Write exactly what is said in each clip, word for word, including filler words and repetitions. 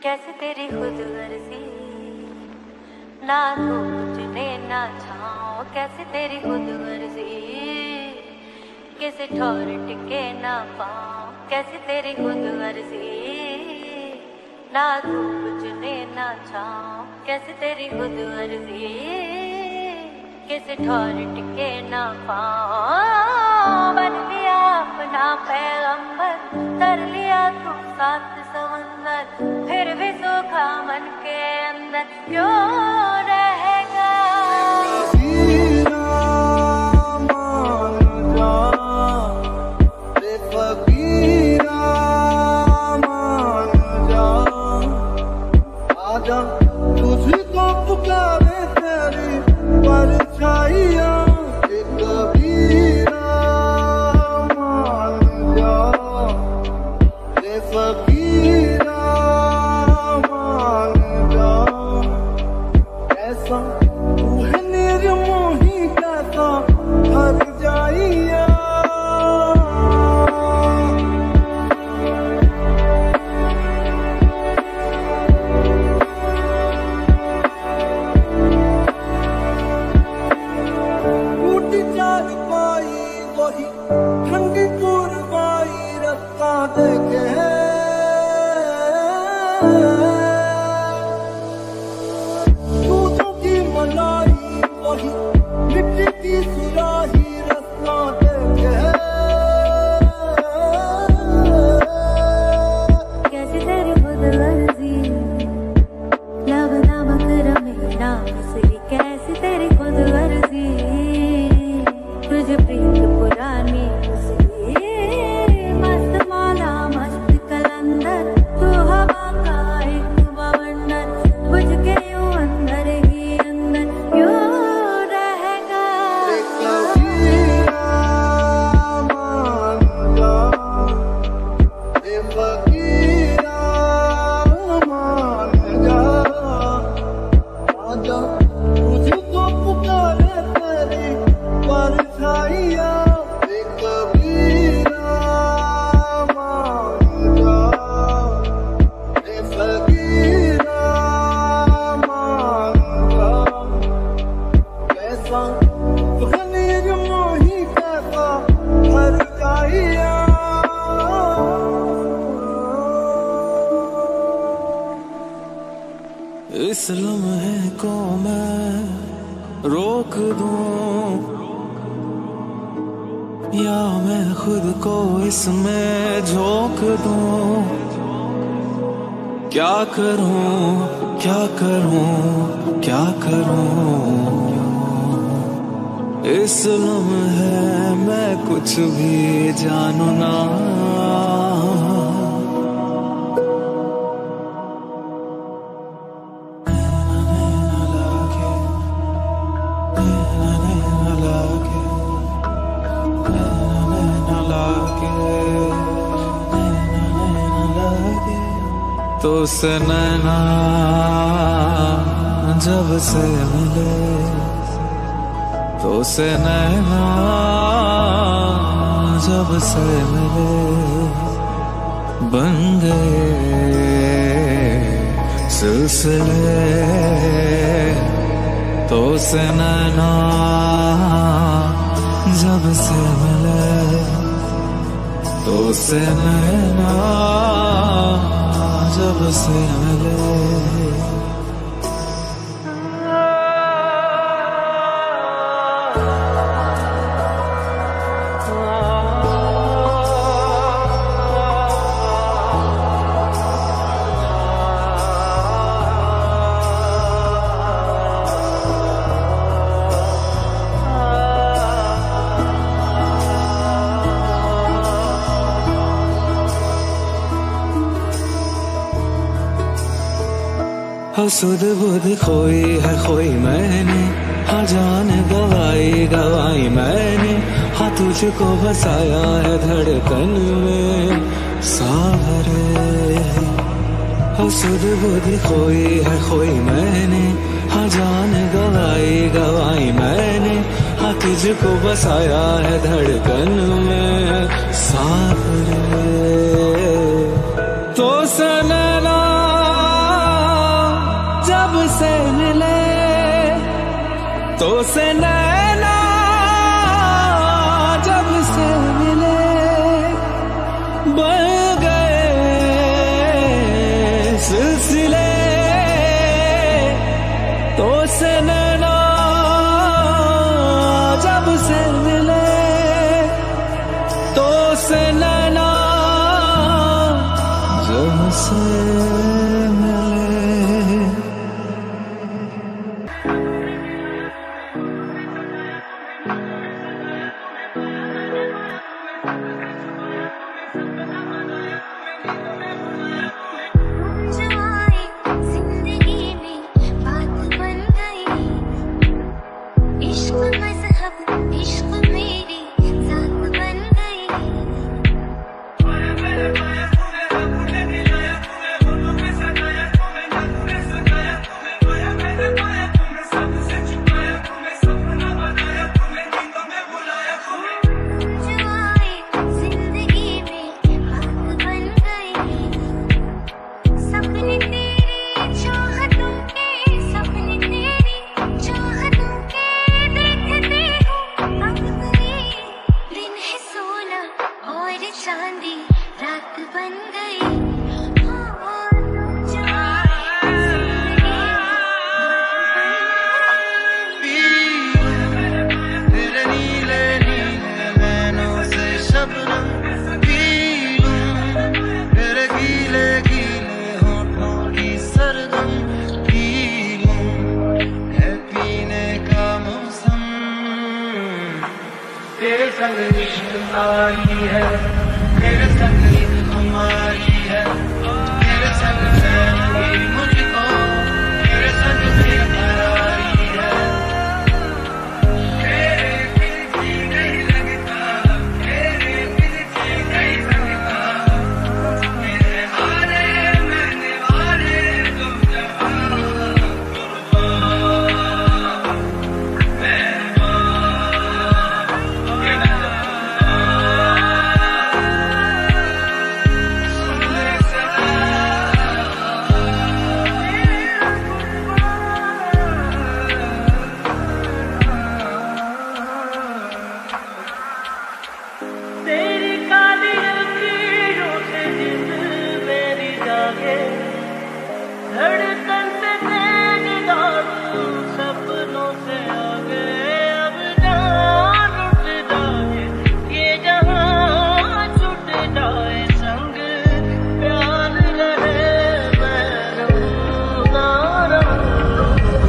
कैसे तेरी खुद गर्जी, ना धूप चुने ना छाँव, कैसे तेरी खुद गर्जी, किसे ठौर टिके ना पाऊं, कैसे तेरी खुद गर्जी, ना धूप चुने ना छाँव, कैसे तेरी खुद गर्जी, किसे ठौर टिके ना पाऊं। बन लिया अपना पैगंबर, तर लिया तू सात समंदर, फिर भी सूखा मन के अंदर क्यों रहेगा। तुझको पुकारे तेरी परछाइयाँ, कबीरा मान जा, रे फकीरा मान जा। ऐसा तू है निर्मोही, कैसा हर जाइया। ठंडी पुरवाई रस्ता देखे, दूधों की मलाई वही मिट्टी की सुराही रस्ता देखे। कैसे तेरी खुद गर्जी, लब नमक रमे ना मिसरी, कैसे तेरी खुद गर्जी, तुझे प्रीत पुरानी मस्त माला मस्त कलंदर, तू हवा का एक बवंडर, बुझ के यूं अंदर ही अंदर क्यों रहेगा। कबीरा मान जा, रे फकीरा मान जा, आजा तुझको पुकारे तेरी परछाइयाँ, रे कबीरा मान जा, रे फकीरा मान जा। कैसा गनीर मोही, कैसा हर जाइया। इस लम्हे को मैं रोक दूं, या मैं खुद को इसमें झोंक दूं। क्या करूं क्या करूं क्या करूं, इस लम्हे मैं कुछ भी जानू ना। तो से नैना जब से मिले, तो से नैना जब से मिले, बन गए सिलसिले। तो से नैना जब से मिले, तो से नैना जब से मिले। हाँ सुध बुध खोई है खोई मैंने, हाँ जान गवाई गवाई मैंने, हाँ तुझको बसाया है धड़कन में सावरे। हाँ सुध बुध खोई है खोई मैंने, हाँ जान गवाई गवाई मैंने, हाँ तुझको बसाया है धड़कन में सावरे। तो सनैना तो से नैना जब से मिले बन गए सिलसिले, तो से नैना जब से मिले, तो से नैना जब से चांदी रात बन गई। तेरे नीले नीले नैनों से शबनम पी लूं, तेरे गीले गीले होठों की सरगम पी लूं, है पीने का मौसम। तेरे संग इश्क आई है, तेरे संग हमारी है, तेरे संग मैं मुझको, तेरे संग बेकरारी है। तेरे दिल से नहीं लगता, तेरे दिल से नहीं लगता, मेरे हारे मैंने हारे तुम जहां कुर्बान धड़कन से तेज दारू सपनों से आगे, अब जान उठ जाए ये जहां छूट जाए संग प्यार रहे मैं रहूं ना रहूं।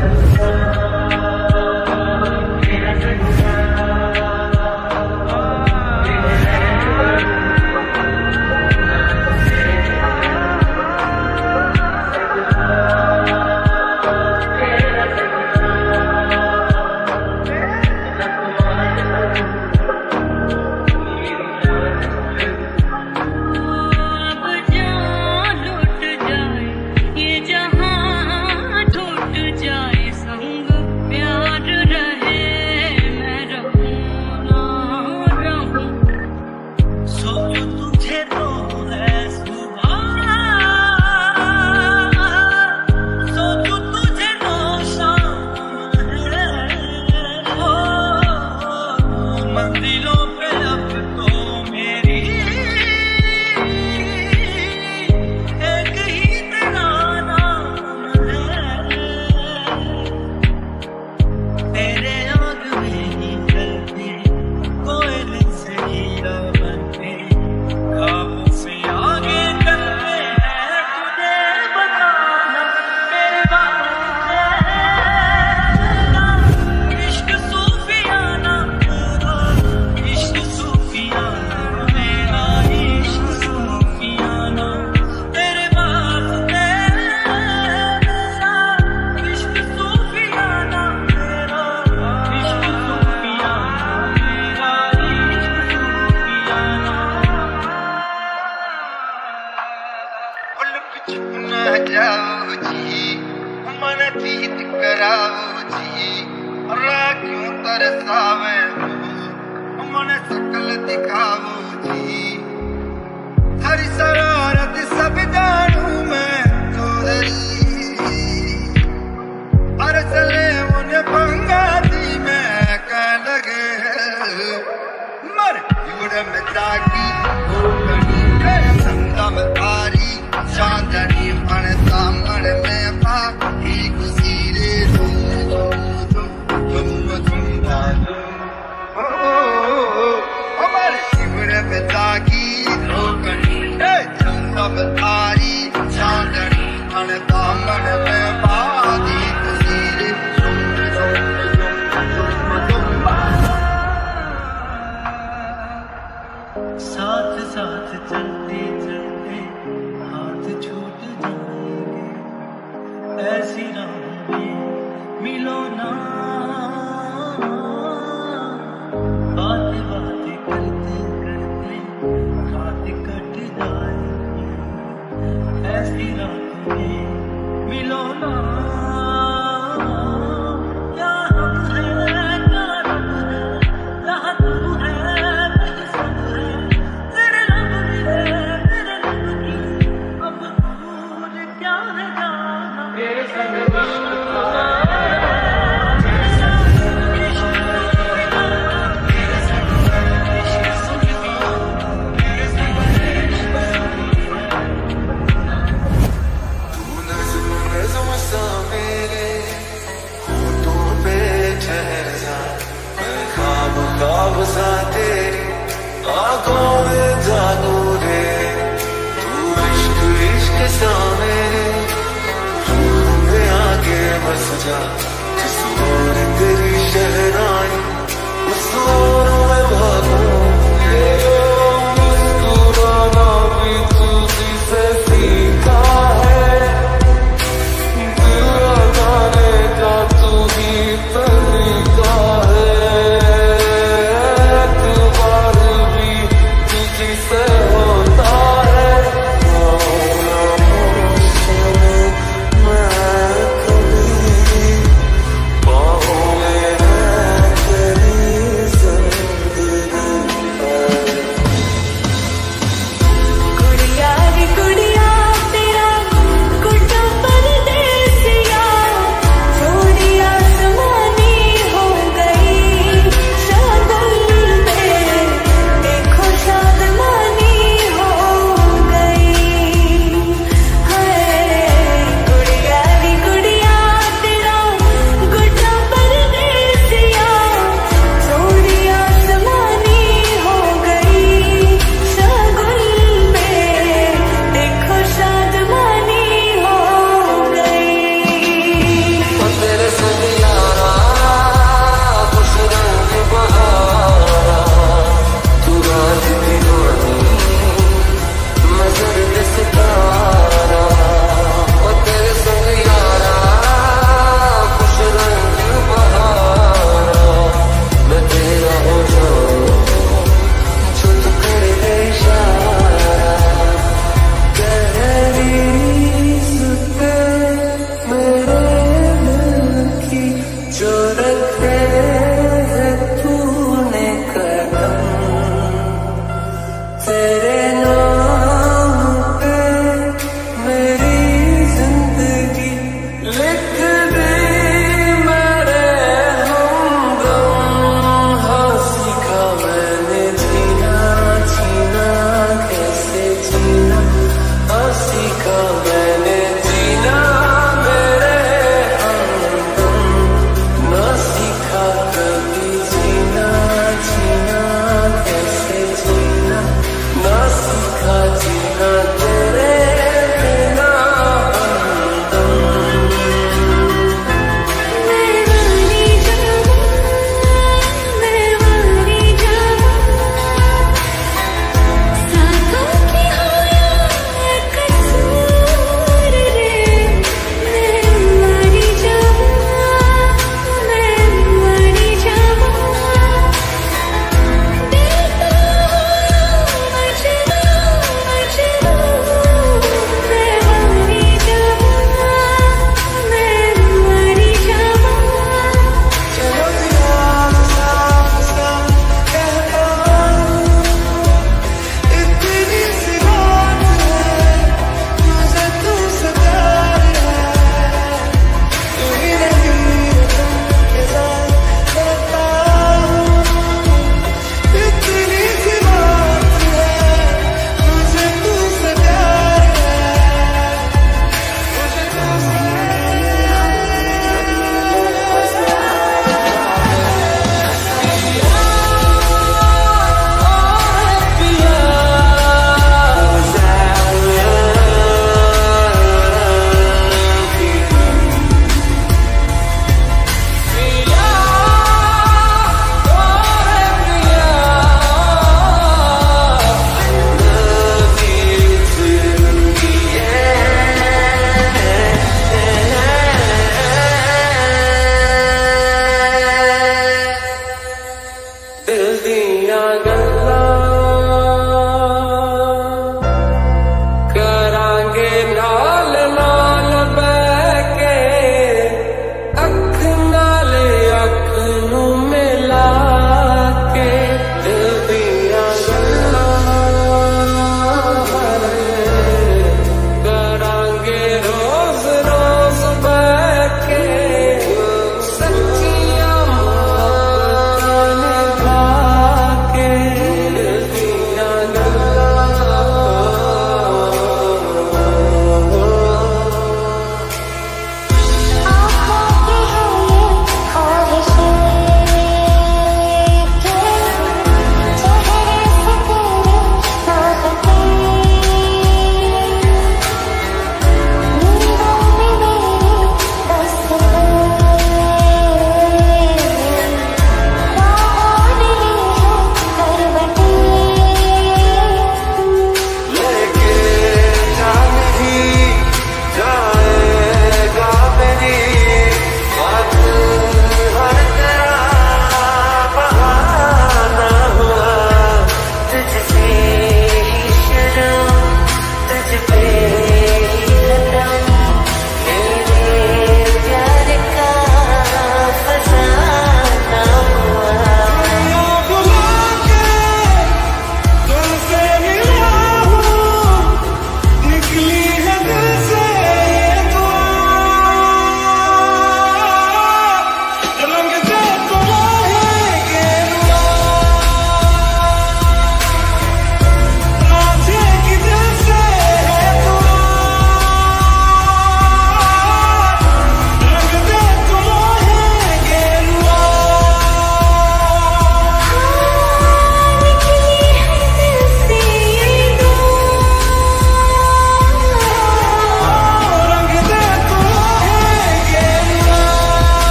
जाओ जी मन प्रीत कराओ जी, क्यों तरसावे मन सकल दिखाओ जी। हर शरारत सब जानू मैं तो अरे चले उन्हें पंगा ख्वाब सा तेरी आंखों में जादू रे, तू इश्क इश्क सा मेरे रूह में आके बस जा। जिस ओर तेरी शहनाई उस ओर मैं भागूं, मुस्कुराना भी तुझी से सीखा है, दिल लगाने का तू ही तरीका है, एतबार भी तुझी से होता है। मैं कभी बाहों में है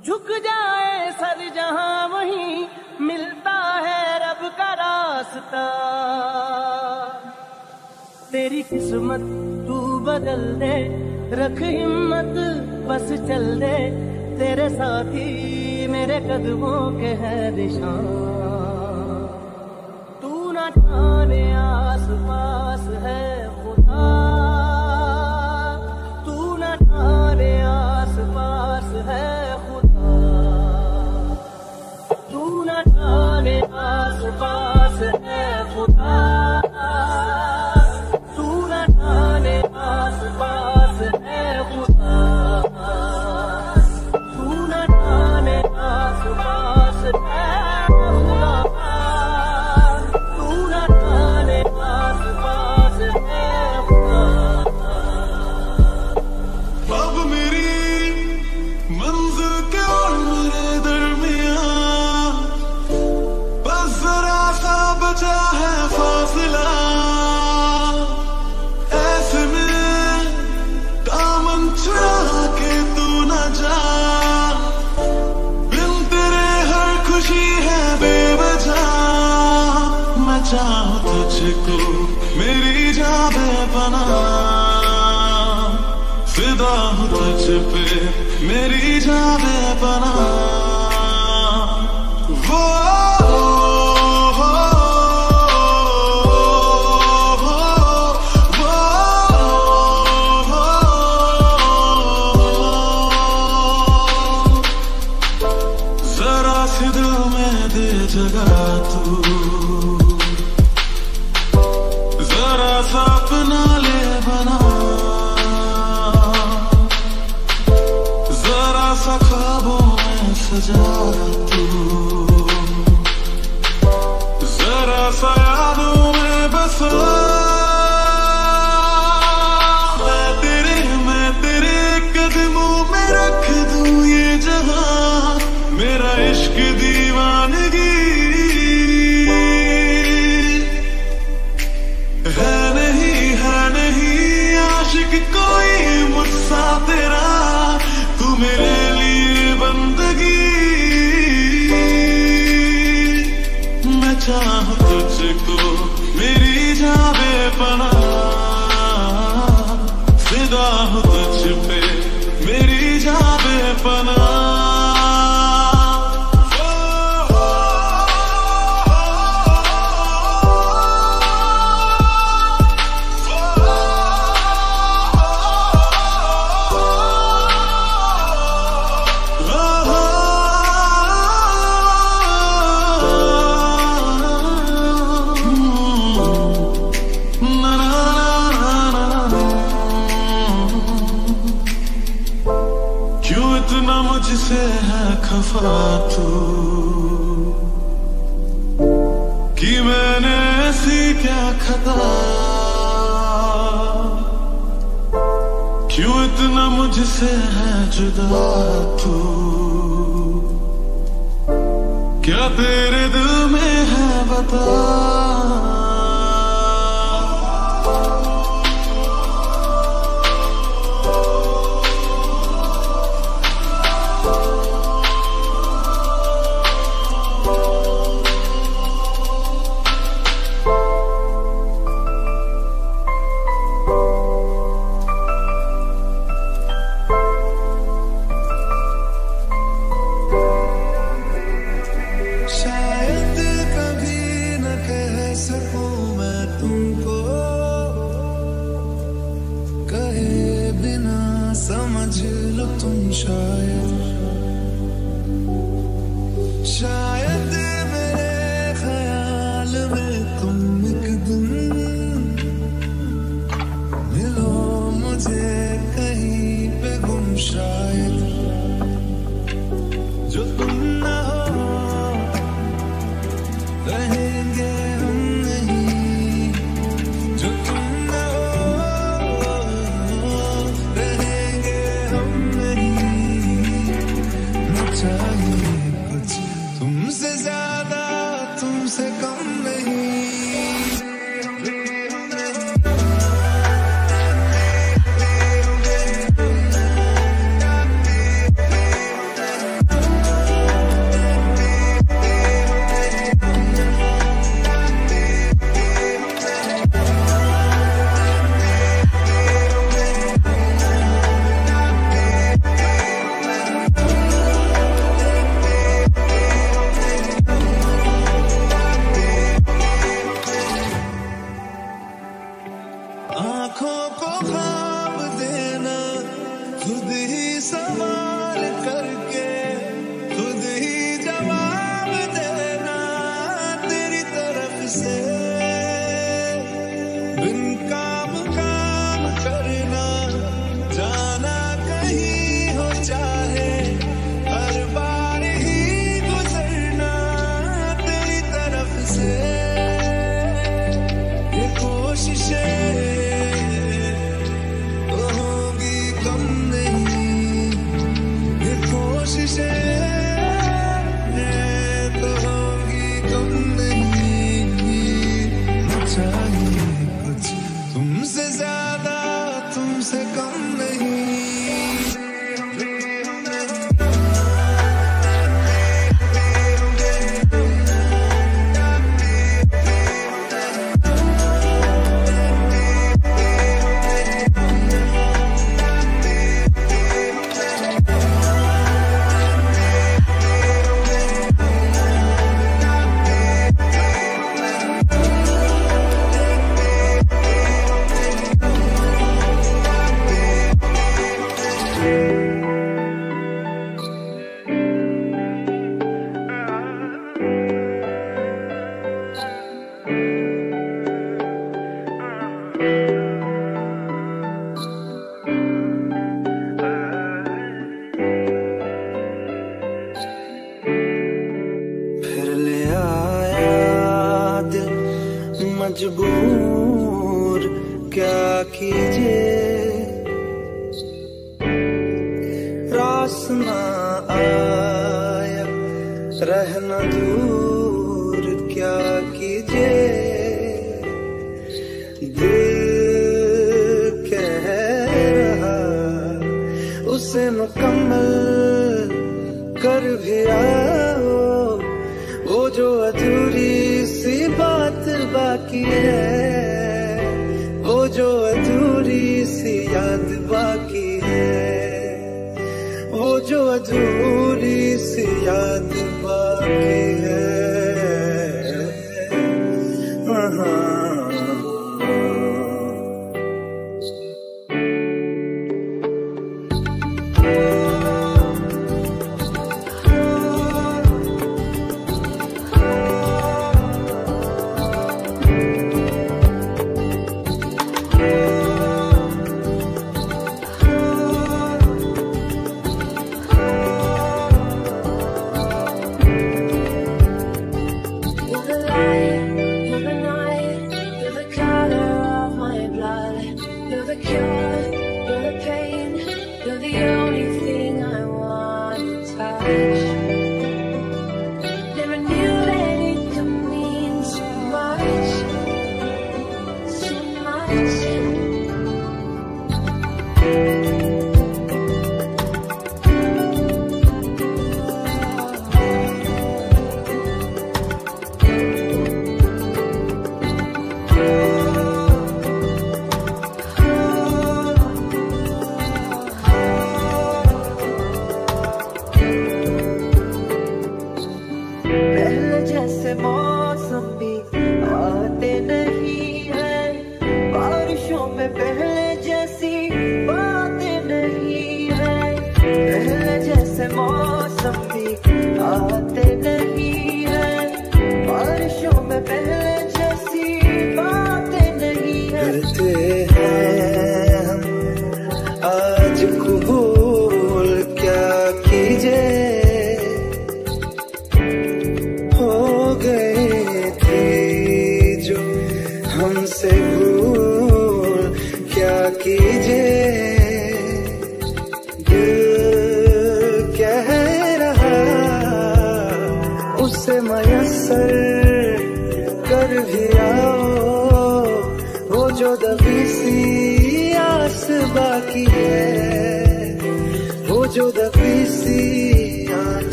झुक जाए सर जहां वहीं मिलता है रब का रास्ता। तेरी किस्मत तू बदल दे, रख हिम्मत बस चल दे, तेरे साथी मेरे कदमों के है निशान। तू न जाने आस पास है खुदा, तू न जाने आस पास है खुदा, तू न जाने आस पास है खुदा, तू न जाने आस पास है खुदा, तू न जाने आस पास है खुदा, तू न जाने आस पास है खुदा। अब मेरी मंजिल के और मेरे दरमियां बस जरा सा बचा है फासला। ऐसे में दामन छुड़ा के तू न जा, बिन तेरे हर खुशी है बेवजह। मैं चाहूं तुझको मेरी जान बेपनाह, फिदा हूँ तुझ पे मेरी जान बेपनाह। वो जरा सी दिल में दे जगह तू, जरा सा अपना ले बना, जरा सा ख्वाबों में सजा तू, जरा सा यादों में बसा। मैं तेरे मैं तेरे कदमों में रख दूं ये जहां, मेरा इश्क दीवानगी है नहीं है नहीं आशिक कोई मुझसा तेरा, तू मेरे लिए बंदगी। मैं चाहूं तुझको मेरी जान बेपनाह, फिदा हूं तुझ पे मेरी जान बेपनाह। क्यों इतना मुझसे है खफा तू, कि मैंने ऐसी क्या खता। क्यों इतना मुझसे है जुदा तू, क्या तेरे दिल में है बता। शायद कभी न कह सकूं मैं तुमको, कहे बिना समझ लो तुम शायद। शायद मेरे ख्याल में तुम एक दिन मिलो मुझे कहीं पे गुम शायद। जो तुम ना हो रहेंगे हम नहीं, जो तुम ना हो रहेंगे हम नहीं। न चाहिए कुछ तुमसे ज्यादा तुमसे कम नहीं। मजबूर क्या कीजिए, रास ना आया रहना दूर क्या कीजिए, दिल कह रहा उसे मुकम्मल कर भी आओ, वो जो अधूरी सी बात बाकी है, वो जो अधूरी सी याद बाकी है, वो जो अधूरी सी याद बाकी है।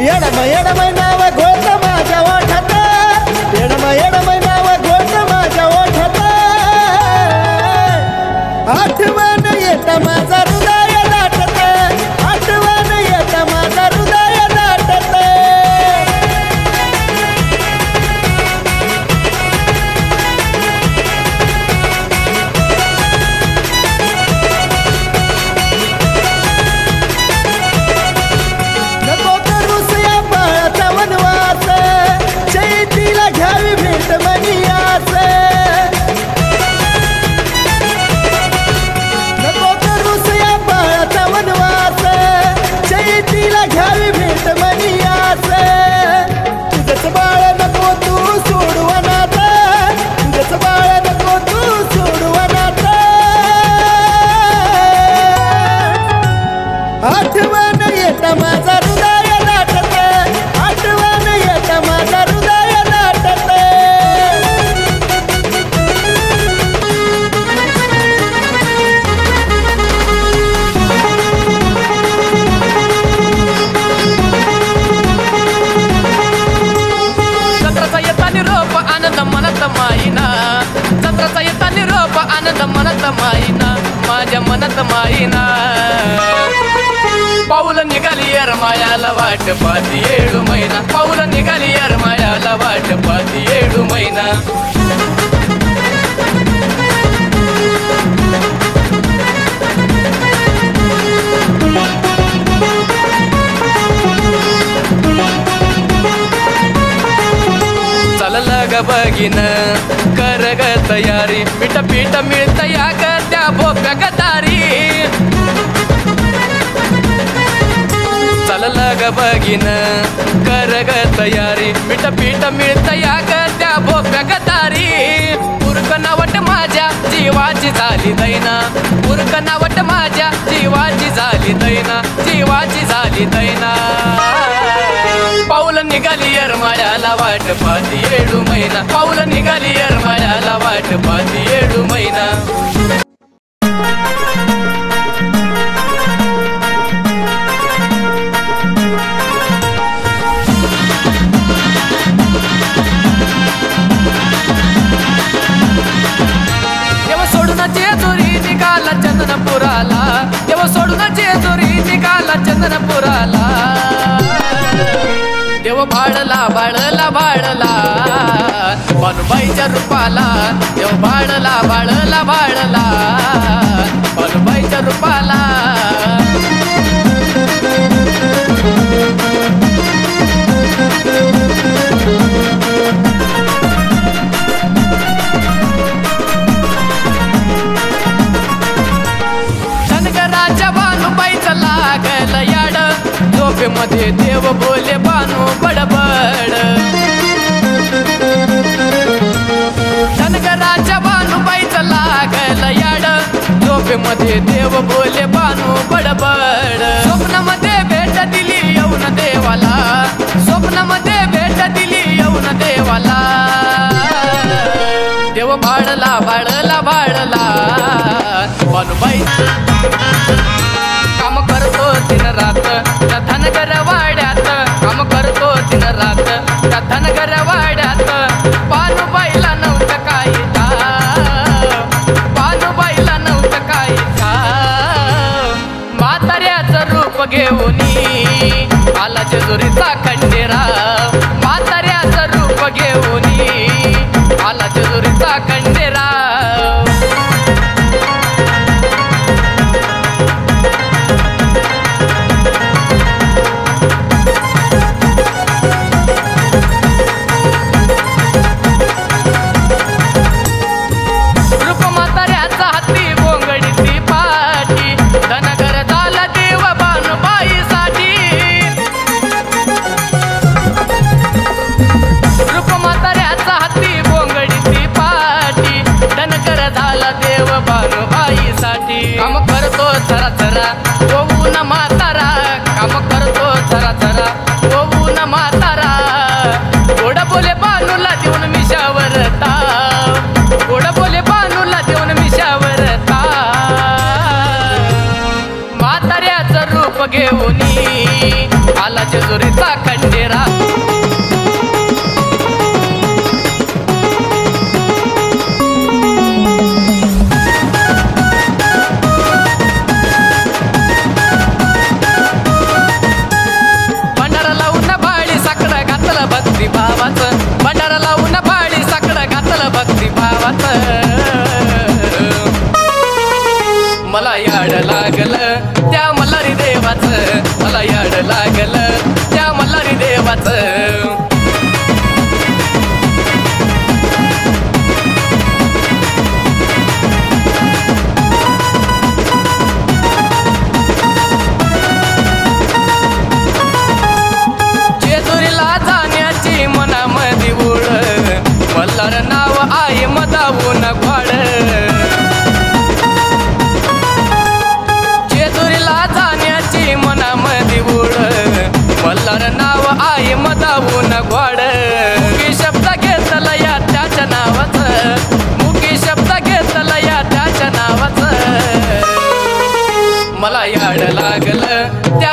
येडम येडम नाव घोट माझ्या ओठात, येडम येडम नाव घोट माझ्या ओठात, आठवण येत माझा हृदय दाटत, आठवण येत माझा हृदय दाटत. नको करूस या बाळाचा वनवास, चैतीला घ्यावी भेट मनियास. नको करूस या बाळाचा वनवास, चैतीला घ्यावी भेट मनियास. तुझंच बाळ नको तू सोडू अनाथ, तुझंच बाळ नको तू सोडू अनाथ. आठवण येत माझा हृदय दाटत, आठवण येत माझा हृदय दाटत. जत्राचा येता निरोप आनंद मनात माईना, जत्राचा येता निरोप आनंद मनात माईना, माझ्या मनात माईना. पाऊल निघाली येरमाळ्याला वाट पाहती येडू मैना, पाऊल निघाली येरमाळ्याला वाट पाहती येडू मैना. चलला ग बघीन कर ग तयारी, पीठ पीठ मिळत या ग त्या भोप्या ग दारी. चलला ग बघीन कर ग तयारी, पीठ पीठ मिळत या ग त्या भोप्या ग दारी. उरक नावट माझ्या जीवाची झाली दैना, उरक नावट माझ्या जीवाची झाली दैना, जीवाची झाली दैना. पाऊल निघाली येरमाळ्याला वाट पाहती येडू मैना, पाऊल निघाली येरमाळ्याला वाट पाहती येडू मैना. तेव्हा सोडून जेजुरी निघाला चंदनपुराला, तेव्हा सोडून जेजुरी निघाला चंदनपुराला. देव भाडला भाडला भाडला बानुबाईच्या रूपाला, देव भाडला भाडला भाडला बानुबाईच्या रूपाला. धनगराच्या बानुबाईचं लागल याड, झोपेमध्ये देव बोले बानू बडबड. धनगराच्या बानुबाईचं लागल याड, झोपेमध्ये देव बोले बानू बडबड. स्वप्नामध्ये भेट दिली येऊन देवाला, स्वप्नामध्ये भेट दिली येऊन देवाला. देव भाडला भाडला भाडला बानुबाई. काम करतो दिन रात त्या धनगर वाड्यात, काम करतो दिन रात त्या धनगर वाड्यात. बानुबाईला नव्हतं काही ठाव, बानुबाईला नव्हतं काही ठाव. म्हाताऱ्याचं रूप घेऊनी आला जेजुरीचा खंडेराव, म्हाताऱ्याचं रूप घेऊनी आला जेजुरीचा खंडेराव. काम करतो जरा जरा होऊन म्हातारा, काम करतो जरा जरा होऊन म्हातारा. गोड बोले बानूला देऊन मिशावर ताव, गोड बोले बानूला देऊन मिशावर ताव. म्हाताऱ्याचं रूप घेऊन आला जेजुरीचा खंड. देवाचं मला याड लागलं त्या मल्हारी देवाचं मला याड लागलं त्या मल्हारी देवाचं जेजुरीला जाण्याची मनामध्ये ओढ मल्हार नाव आहे मदावून घोड जेजुरीला जाण्याची मनामध्ये ओढ मल्हार नाव आहे मदावून घोड मुखी शब्द घेतला या त्याच्या नावाचं मुखी शब्द घेतला या त्याच्या नावाचं मला याड लागलं त्या